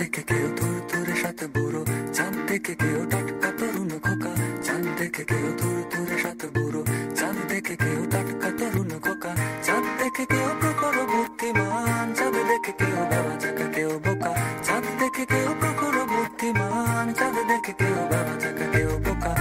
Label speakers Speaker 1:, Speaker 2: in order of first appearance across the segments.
Speaker 1: দেখে কেউ দূর দূরে সাথে বুড়ো, চাঁদ দেখে কেউ টাটকা তরুণ খোকা, চাঁদ দেখে কেউ দূর দূরে সাথে বুড়ো, চাঁদ দেখে কেউ টাটকা তরুণ খোকা, চাঁদ দেখে কেউ প্রখর বুদ্ধিমান, চাঁদ দেখে কেউ বাবা চাকা কেউ বোকা, চাঁদ দেখে কেউ প্রখর বুদ্ধিমান, চাঁদ দেখে কেউ বাবা চাকা কেউ বোকা।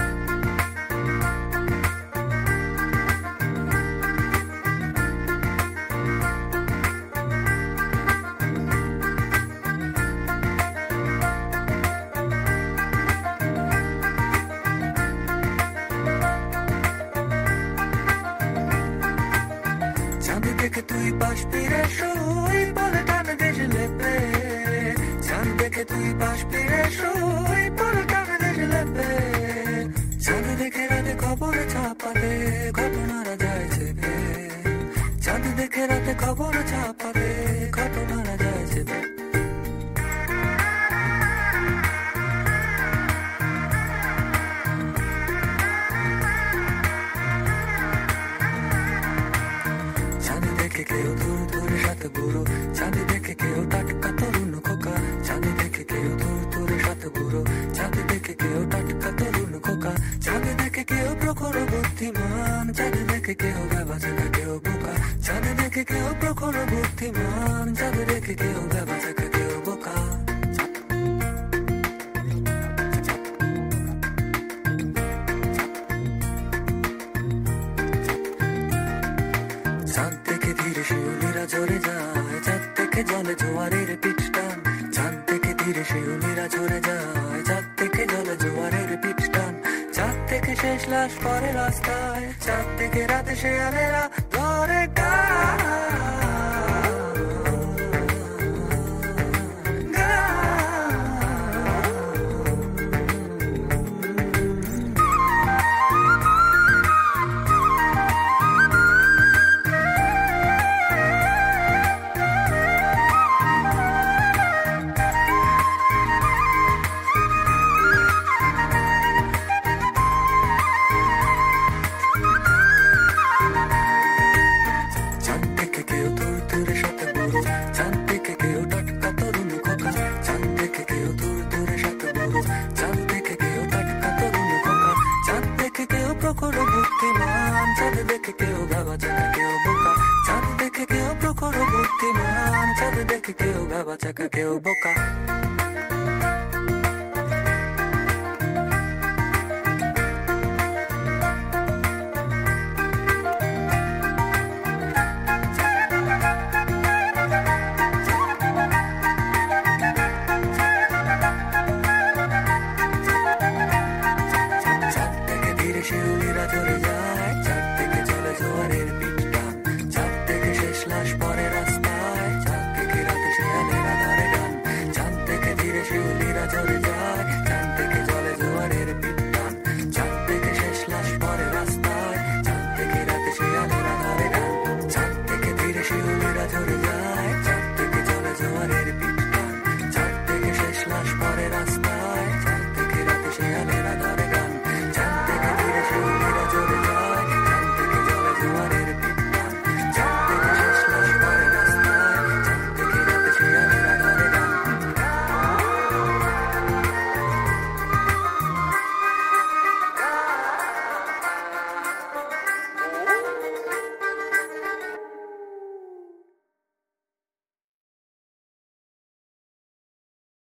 Speaker 1: চাঁদ দেখে তুই বাষ্পীরে শুই বলে টান দেশে লেপে, চাঁদ দেখে তুই বাষ্পীরে শুই বলে টান দেশে লেপে, চাঁদ দেখে রাতে খবর ছাপাতে ঘটনারা যায় চেপে, চাঁদ দেখে রাতে খবর ছাপাতে ঘটনারা যায় চেপে। চাঁদ দেখে কেউ দূর দূরে সাথে বুড়ো, চাঁদ দেখে কেউ টাটকা তরুণ খোকা, চাঁদ দেখে কেউ দূর দূরে সাথে বুড়ো, চাঁদ দেখে কেউ টাটকা তরুণ খোকা, চাঁদ দেখে কেউ প্রখর বুদ্ধিমান, চাঁদ দেখে কেউ বাবা চাকা কেউ বোকা, চাঁদ দেখে কেউ প্রখর বুদ্ধিমান, চাঁদ দেখে কেউ বাবা চাকা কেউ বোকা। চাঁদ দেখে ধীরে শিউলিরা ঝরে যায়, চাঁদ দেখে জলে জোয়ারের পিঠ টান, চাঁদ দেখে ধীরে শিউলিরা ঝরে যায়, চাঁদ দেখে জলে জোয়ারের পিঠ টান, চাঁদ দেখে শেষ লাশ পরে রাস্তায়, চাঁদ দেখে রাতে শেয়ালেরা ধরে গান। চাঁদ দেখে কেউ দূর দূরে সাথে বুড়ো, চাঁদ দেখে কেউ টাটকা তরুণ খোকা, চাঁদ দেখে কেউ দূর দূরে সাথে বুড়ো, চাঁদ দেখে কেউ টাটকা তরুণ খোকা, চাঁদ দেখে কেউ প্রখর বুদ্ধিমান, চাঁদ দেখে কেউ বাবা চাকা কেউ বোকা, চাঁদ দেখে কেউ প্রখর বুদ্ধিমান, চাঁদ দেখে কেউ বাবা চাকা কেউ বোকা।